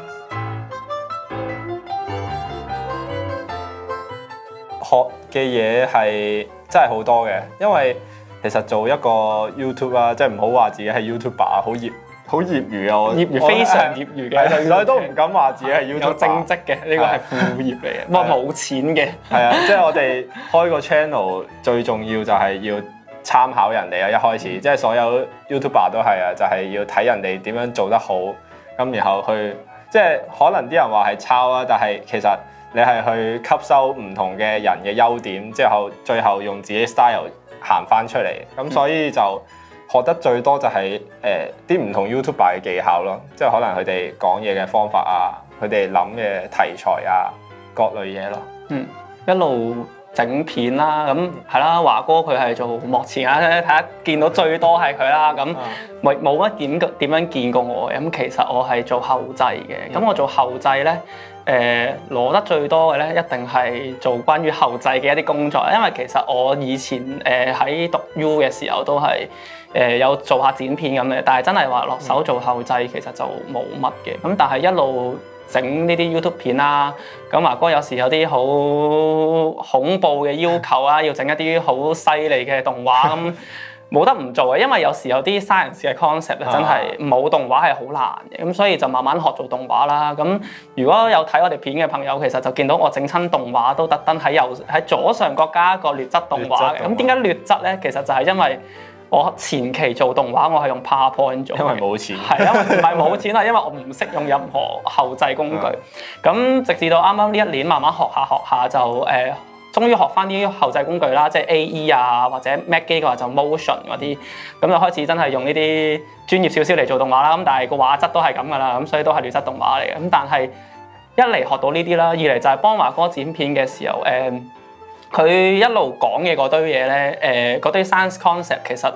學嘅嘢係真係好多嘅，因為其實做一個 YouTube 啊，即係唔好話自己係 YouTuber 啊，好業好業餘啊，我業餘非常業餘嘅， 所以都唔敢話自己係 YouTuber。有正職嘅，呢個係副業嚟嘅，不過冇錢嘅。 係啊，即係我哋開個 channel 最重要就係要參考人哋啊！一開始即係所有 YouTuber 都係啊，就係要睇人哋點樣做得好，咁然後去即係可能啲人話係抄啊，但係其實你係去吸收唔同嘅人嘅優點，之後最後用自己 style 行翻出嚟，咁所以就學得最多就係誒啲唔同 YouTuber 嘅技巧咯，即係可能佢哋講嘢嘅方法啊，佢哋諗嘅題材啊，各類嘢咯。 嗯，一路整片啦，咁係啦，華哥佢係做幕前啊，睇下見到最多係佢啦，咁冇冇乜點點樣見過我嘅，咁其實我係做後製嘅，咁我做後製咧。誒攞、呃、得最多嘅咧，一定係做關於後製嘅一啲工作，因為其實我以前誒喺、呃、讀 U 嘅時候都係誒、呃、有做下剪片咁嘅，但係真係話落手做後製其實就冇乜嘅。咁但係一路整呢啲 YouTube 片啦，咁華哥有時有啲好恐怖嘅要求啊，要整一啲好犀利嘅動畫咁。冇得唔做嘅，因為有時有啲 science 嘅 concept 咧，真係冇動畫係好難嘅，咁所以就慢慢學做動畫啦。咁如果有睇我哋片嘅朋友，其實就見到我整親動畫都特登喺右喺左上角加一個劣質動畫嘅。咁點解劣質咧？其實就係因為我前期做動畫，我係用 PowerPoint 做， 因為冇錢。 係因為唔係冇錢啊，因為我唔識用任何後製工具。咁、嗯、直至到啱啱呢一年，慢慢學下學下就誒。呃終於學翻啲後製工具啦，即係 A E 啊，或者 Mac 機嘅話就 Motion 嗰啲，咁就開始真係用呢啲專業少少嚟做動畫啦。咁但係個畫質都係咁噶啦，咁所以都係劣質動畫嚟嘅。咁但係一嚟學到呢啲啦，二嚟就係幫華哥剪片嘅時候，誒、呃、佢一路講嘅嗰堆嘢咧，誒、呃、嗰堆 science concept 其實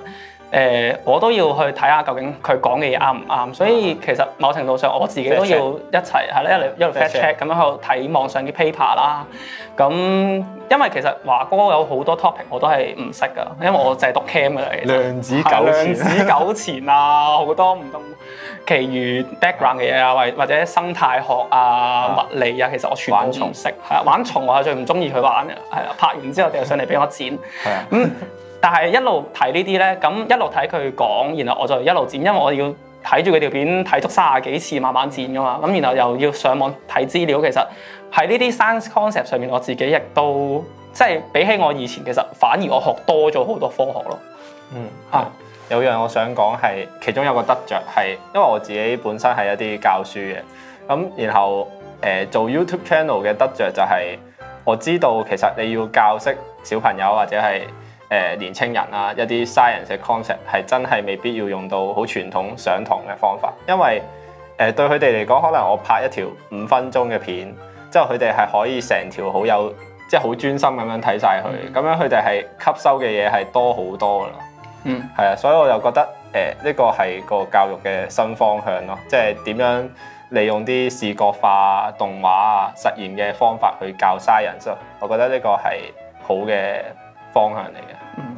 誒我都要去睇下究竟佢講嘅嘢啱唔啱，所以其實某程度上我自己都要一齊係啦，一路一路 fact check 咁樣喺度睇網上嘅 paper 啦。咁因為其實華哥有好多 topic 我都係唔識噶，因為我淨係讀 cam 㗎啦。量子糾量子糾纏啊，好多唔同其餘 background 嘅嘢啊，或或者生態學啊、物理啊，其實我全部唔識。係啊，玩蟲我係最唔中意去玩嘅，係啊，拍完之後掉上嚟俾我剪。係啊，咁。但係一路睇呢啲咧，咁一路睇佢講，然後我就一路剪，因為我要睇住佢條片睇足三十幾次，慢慢剪噶嘛。咁然後又要上網睇資料，其實喺呢啲 science concept 上面，我自己亦都即係比起我以前，其實反而我學多咗好多科學咯。 嗯啊，有樣我想講係，其中有個得着係，因為我自己本身係一啲教書嘅，咁然後誒、呃、做 YouTube channel 嘅得着就係、是，我知道其實你要教識小朋友或者係。誒年青人啊，一啲 science 嘅 concept 係真係未必要用到好傳統上堂嘅方法，因為誒、呃、對佢哋嚟講，可能我拍一條五分鐘嘅片，之後佢哋係可以成條好有即係好專心咁樣睇晒佢，咁、嗯、樣佢哋係吸收嘅嘢係多好多噶啦。嗯，係啊，所以我就覺得誒呢、呃這個係個教育嘅新方向咯，即係點樣利用啲視覺化、動畫啊、實驗嘅方法去教 science，我覺得呢個係好嘅方向嚟嘅。嗯，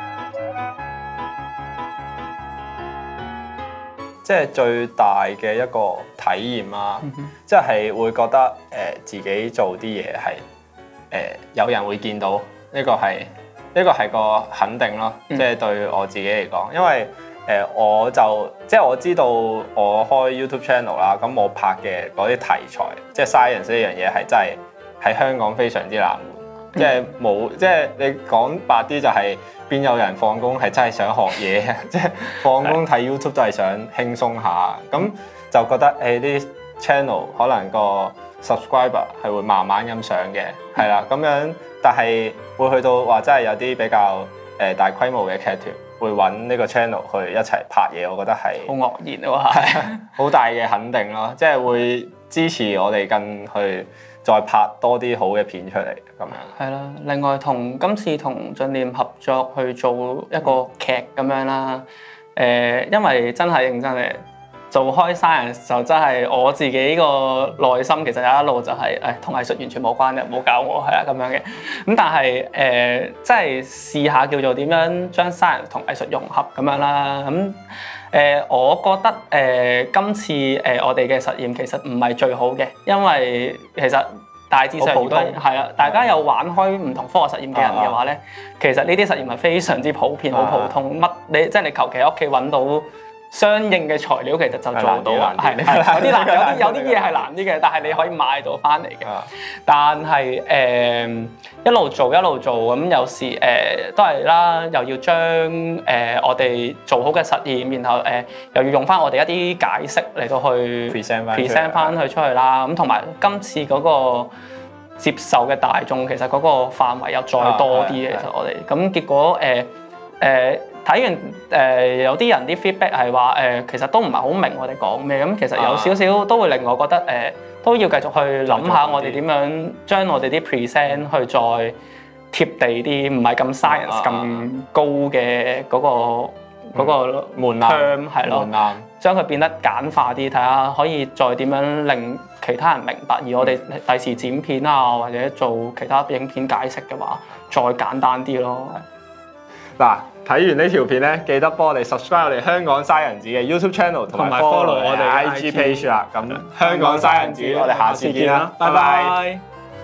即係最大嘅一個體驗啊，嗯、即係會覺得誒、呃、自己做啲嘢係誒有人會見到，呢、呢個係呢、呢個係個肯定咯。嗯、即係對我自己嚟講，因為誒、呃、我就即係我知道我開 YouTube channel 啦，咁我拍嘅嗰啲題材，即係 science 呢樣嘢係真係喺香港非常之難。即係冇，即係你講白啲就係邊有人放工係真係想學嘢啊！即係放工睇 YouTube 都係想輕鬆下，咁就覺得誒啲 channel 可能個 subscriber 係會慢慢咁上嘅，係啦咁樣，但係會去到話真係有啲比較誒大規模嘅劇團會揾呢個 channel 去一齊拍嘢，我覺得係好愕然喎，係好大嘅肯定咯，即係會支持我哋更去。再拍多啲好嘅片出嚟咁樣。係啦，另外同今次同進念合作去做一個劇咁樣啦。誒、呃，因為真係認真嘅做開 science 就真係我自己個內心其實有一路就係誒同藝術完全冇關嘅，唔好搞我係啊咁樣嘅。咁但係誒，即係試下叫做點樣將 science 同藝術融合咁樣啦。咁誒、呃，我覺得誒、呃、今次誒、呃、我哋嘅實驗其實唔係最好嘅，因為其實大致上如果係啦，大家有玩開唔同科學實驗嘅人嘅話咧，啊、其實呢啲實驗係非常之普遍、好、啊、普通，乜你即係你求其喺屋企揾到相應嘅材料，其實就做到啦。係有啲難，有啲有啲嘢係難啲嘅，但係你可以買到翻嚟嘅。啊、但係誒、呃、一路做一路做咁，有時誒、呃、都係啦，又要將誒、呃、我哋做好嘅實驗，然後誒、呃、又要用翻我哋一啲解釋嚟到去 present 翻 present 翻去出去啦。咁同埋今次嗰個接受嘅大眾，其實嗰個範圍又再多啲嘅。啊、其實我哋咁結果誒誒。呃呃睇完誒、呃、有啲人啲 feedback 係話誒其實都唔係好明我哋講咩，咁其實有少少都會令我覺得誒、呃、都要繼續去諗下我哋點樣將我哋啲 present 去再貼地啲，唔係咁 science 咁高嘅嗰、嗰個嗰、嗯、個門檻係咯，將佢變得簡化啲，睇下可以再點樣令其他人明白，而我哋第時剪片啊或者做其他影片解釋嘅話，再簡單啲咯。嗱，睇完呢條片咧，記得幫我哋 subscribe 我哋香港西人子嘅 YouTube channel 同埋 follow 我哋 I G page 啦。咁香港西人子，我哋下次見啦，拜拜。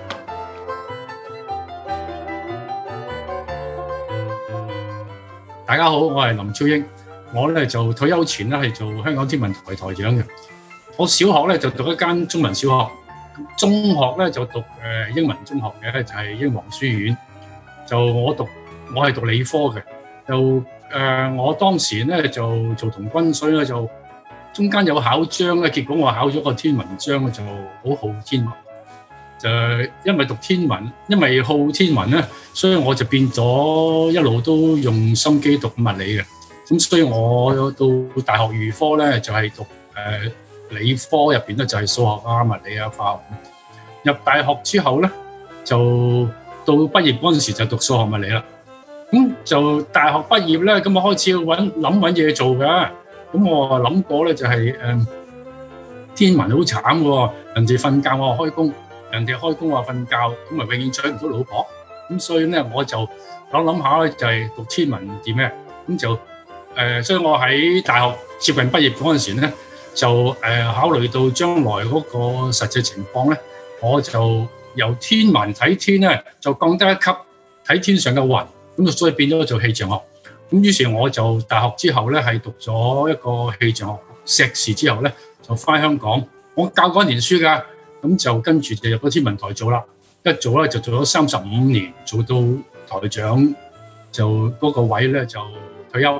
大家好，我係林超英，我咧就退休前咧係做香港天文台台長嘅。我小學咧就讀一間中文小學，中學咧就讀誒英文中學嘅，就係英皇書院。就我讀。我係讀理科嘅，就誒、呃、我當時咧就做童軍，所以咧就中間有考章咧，結果我考咗個天文章，就好好天文。就因為讀天文，因為好天文咧，所以我就變咗一路都用心機讀物理嘅。咁所以我到大學預科咧就係、是、讀誒、呃、理科入邊咧就係數學啊、物理啊、化學。入大學之後咧就到畢業嗰陣時就讀數學物理啦。 咁就大學畢業咧，咁我開始要揾諗揾嘢做㗎。咁我諗過咧就係、是、誒、嗯、天文好慘喎，人哋瞓覺我開工，人哋開工我瞓覺，咁咪永遠娶唔到老婆。咁所以咧我就諗諗下咧就係讀天文點嘅，咁就誒、呃，所以我喺大學接近畢業嗰陣時咧，就誒、呃、考慮到將來嗰個實際情況咧，我就由天文睇天咧，就降低一級睇天上嘅雲，咁所以變咗做氣象學。咁於是我就大學之後咧係讀咗一個氣象學碩士之後咧，就翻香港，我教過一年書㗎，咁就跟住就入咗天文台做啦。一做咧就做咗三十五年，做到台長，就嗰個位咧就退休。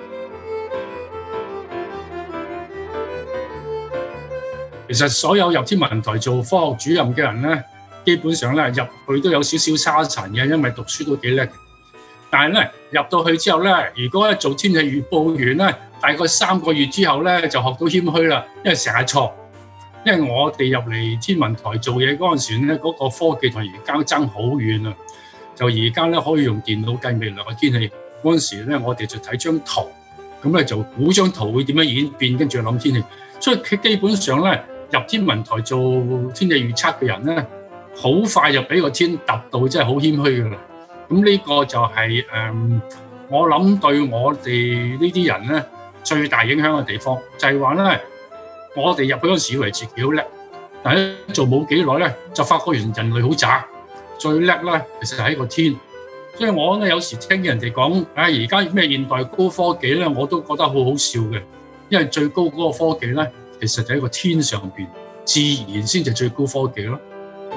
其實所有入天文台做科學主任嘅人咧，基本上咧入去都有少少沙塵嘅，因為讀書都幾叻嘅。但係咧入到去之後咧，如果咧做天氣預報員咧，大概三個月之後咧就學到謙虛啦，因為成日錯。因為我哋入嚟天文台做嘢嗰陣時咧，嗰、那個科技同而家爭好遠啊！就而家咧可以用電腦計未來嘅天氣，嗰陣時咧我哋就睇張圖，咁咧就估張圖會點樣演變，跟住諗天氣。所以佢基本上咧入天文台做天氣預測嘅人咧，好快就俾個天揼到，真係好謙虛㗎啦。咁呢個就係、是、誒、嗯，我諗對我哋呢啲人咧最大影響嘅地方，就係話咧。我哋入去嗰時以為自己好叻，但係做冇幾耐咧，就發覺原人類好渣，最叻咧其實係喺個天。所以我咧有時聽人哋講，唉而家咩現代高科技咧，我都覺得好好笑嘅，因為最高嗰個科技咧，其實就喺個天上邊，自然先至最高科技咯。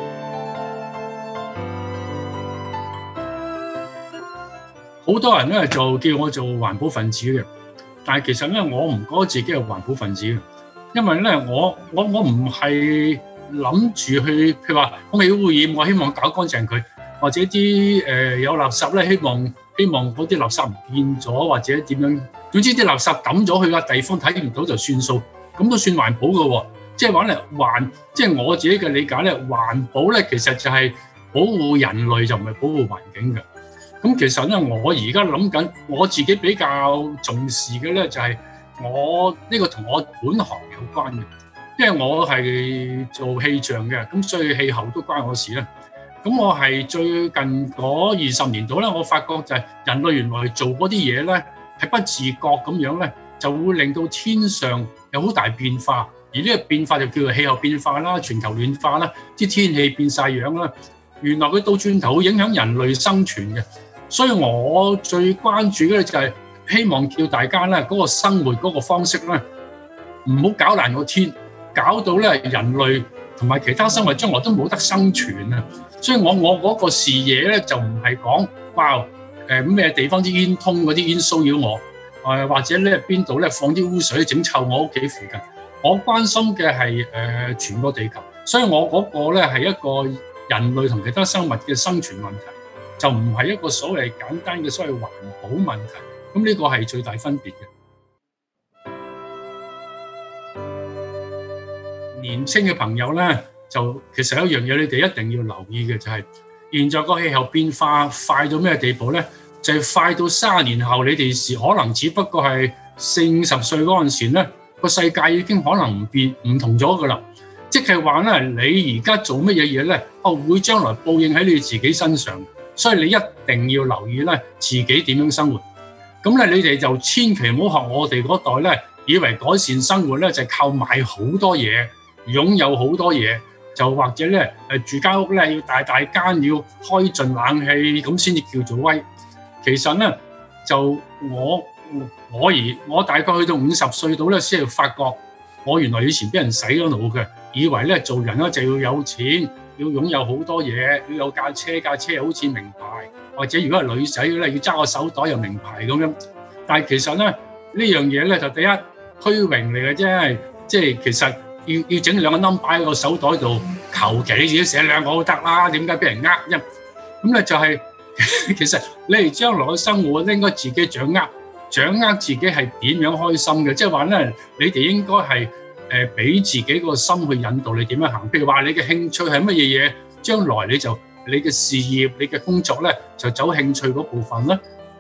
好多人咧就叫我做環保分子嘅，但係其實咧我唔覺得自己係環保分子嘅。因為咧，我我我唔係諗住去，譬如話空氣污染，我希望搞乾淨佢，或者啲誒、呃、有垃圾咧，希望希望嗰啲垃圾唔見咗，或者點樣，總之啲垃圾抌咗去個地方睇唔到就算數，咁都算環保嘅喎。即係話咧環，即係我自己嘅理解咧，環保咧其實就係保護人類，就唔係保護環境嘅。咁其實咧，我而家諗緊，我自己比較重視嘅咧就係、是。我呢、這個同我本行有關嘅，因為我係做氣象嘅，咁所以氣候都關我事啦。咁我係最近嗰二十年度咧，我發覺就係人類原來做嗰啲嘢咧，係不自覺咁樣咧，就會令到天上有好大變化。而呢個變化就叫做氣候變化啦、全球暖化啦、啲天氣變晒樣啦。原來佢倒轉頭會影響人類生存嘅，所以我最關注嘅就係、是。希望叫大家咧嗰個生活嗰個方式咧，唔好搞爛個天，搞到咧人類同埋其他生物將來都冇得生存啊！所以我我嗰個視野咧就唔係講哇誒咩地方啲煙通嗰啲煙騷擾我，誒、呃、或者咧邊度咧放啲污水整臭我屋企附近。我關心嘅係誒全個地球，所以我嗰個咧係一個人類同其他生物嘅生存問題，就唔係一個所謂簡單嘅所謂環保問題。咁呢個係最大分別嘅。年青嘅朋友咧，就其實有一樣嘢你哋一定要留意嘅，就係現在個氣候變化快到咩地步咧？就係快到三十年後，你哋時可能只不過係四五十歲嗰陣時咧，個世界已經可能唔變唔同咗噶啦。即係話咧，你而家做乜嘢嘢咧，哦會將來報應喺你自己身上，所以你一定要留意咧自己點樣生活。咁咧，你哋就千祈唔好學我哋嗰代咧，以為改善生活咧就係靠買好多嘢，擁有好多嘢，就或者咧誒住間屋咧要大大間，要開盡冷氣咁先至叫做威。其實咧就我我而我大概去到五十歲度咧，先係發覺我原來以前俾人洗咗腦嘅，以為咧做人咧就要有錢，要擁有好多嘢，要有架車，架車好似名牌。或者如果係女仔咧，要揸個手袋又名牌咁樣，但係其實咧呢樣嘢咧就第一虛榮嚟嘅啫，即係其實要要整兩個 number 喺個手袋度，求其你自己寫兩個都得啦，點解俾人呃啫？咁咧就係、是、其實你哋將來嘅生活應該自己掌握，掌握自己係點樣開心嘅，即係話咧你哋應該係誒俾自己個心去引導你點樣行。譬如話你嘅興趣係乜嘢嘢，將來你就。你嘅事業、你嘅工作咧，就走興趣嗰部分啦。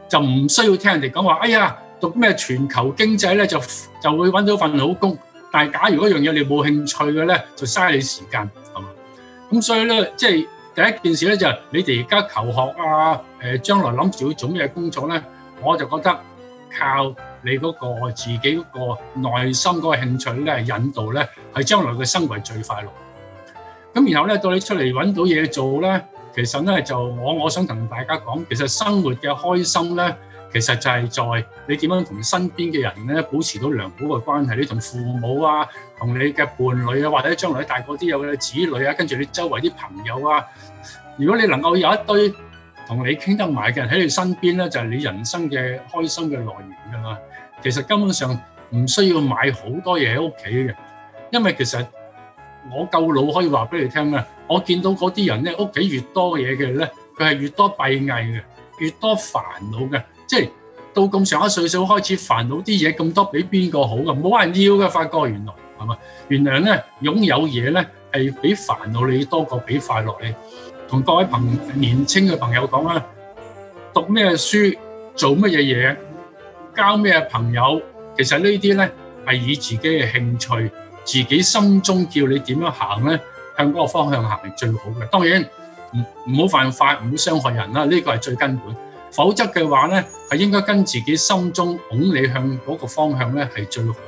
就唔需要聽人哋講話，哎呀讀咩全球經濟咧就就會揾到份好工。但係假如嗰樣嘢你冇興趣嘅咧，就嘥你時間，係嘛？咁所以咧，即係第一件事咧就係、是、你哋而家求學啊，誒將來諗住要做咩工作咧，我就覺得靠你嗰個自己嗰個內心嗰個興趣咧引導咧，係將來嘅生活最快樂。咁然後咧到你出嚟揾到嘢做咧，其實咧就我我想同大家講，其實生活嘅開心咧。其實就係在你點樣同身邊嘅人咧保持到良好嘅關係，你同父母啊，同你嘅伴侶啊，或者將來大個啲有嘅子女啊，跟住你周圍啲朋友啊，如果你能夠有一堆同你傾得埋嘅人喺你身邊咧，就係你人生嘅開心嘅來源㗎啦。其實根本上唔需要買好多嘢喺屋企嘅，因為其實我夠老可以話俾你聽啦，我見到嗰啲人咧屋企越多嘢嘅咧，佢係越多閉翳嘅，越多煩惱嘅。即係到咁上下歲數開始煩惱啲嘢咁多，俾邊個好㗎？冇人要嘅，發覺原來係嘛？原來咧擁有嘢咧係比煩惱你多過比快樂你。同各位朋年青嘅朋友講啦，讀咩書，做乜嘢嘢，交咩朋友，其實呢啲咧係以自己嘅興趣，自己心中叫你點樣行咧，向嗰個方向行係最好嘅。當然唔唔好犯法，唔好傷害人啦，呢個係最根本。否則嘅話咧，係應該跟自己心中拱你向嗰個方向咧，係最好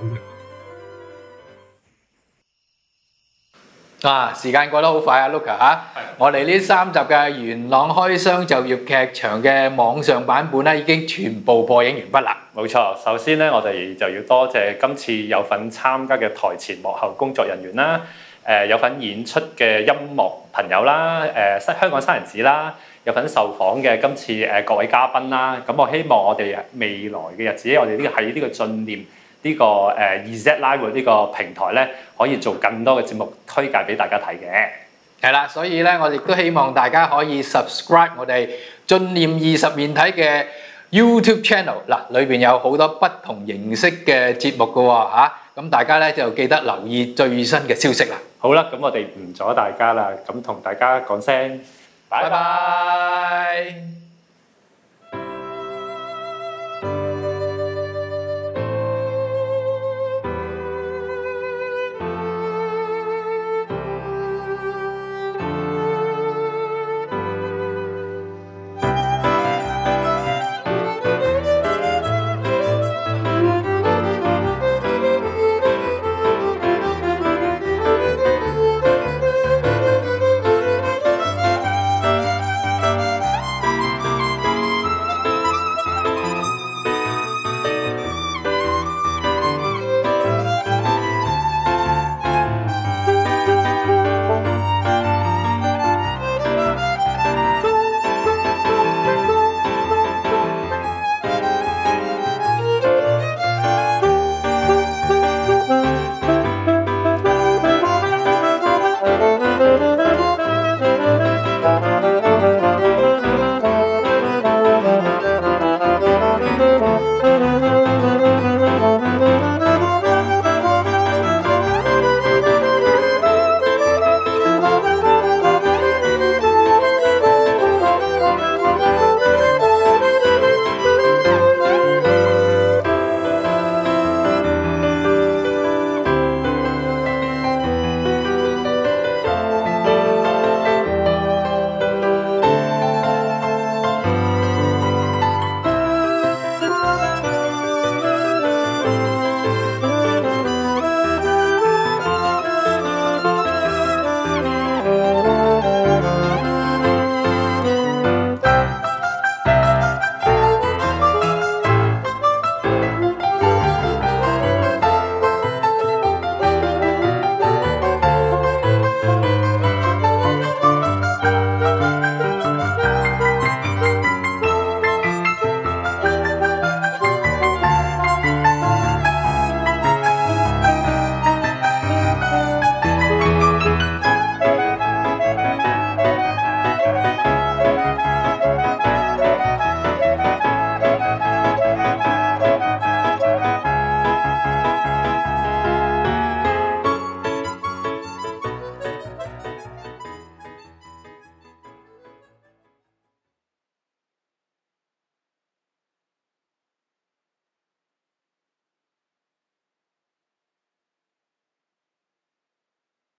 嘅。 啊，時間過得好快啊 ，Luca 嚇！我哋呢三集嘅元朗開箱就業劇場嘅網上版本咧，已經全部播映完畢啦。 冇錯，首先咧，我哋就要多謝今次有份參加嘅台前幕後工作人員啦，誒、呃、有份演出嘅音樂朋友啦，誒、呃、香港三人子啦。有份受訪嘅今次誒各位嘉賓啦，咁我希望我哋未來嘅日子，我哋呢個喺呢個進念呢個誒 EZ Live 呢個平台咧，可以做更多嘅節目推介俾大家睇嘅。 係啦，所以咧，我亦都希望大家可以 subscribe 我哋進念二十面體嘅 YouTube channel 嗱，裏邊有好多不同形式嘅節目㗎喎嚇，咁大家咧就記得留意最新嘅消息啦。 好啦，咁我哋唔阻大家啦，咁同大家講聲。拜拜。